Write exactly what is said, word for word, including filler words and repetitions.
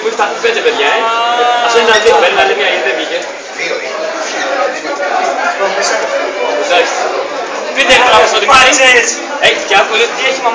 που ήρθα πέντε παιδιά, ε. Αυτό είναι δύο, παίρνει άλλη μία γιατί δεν βγήκε. Δύο είναι. Εντάξει. Πείτε τώρα στο λιμάνι. Έχει και άκου, τι έχει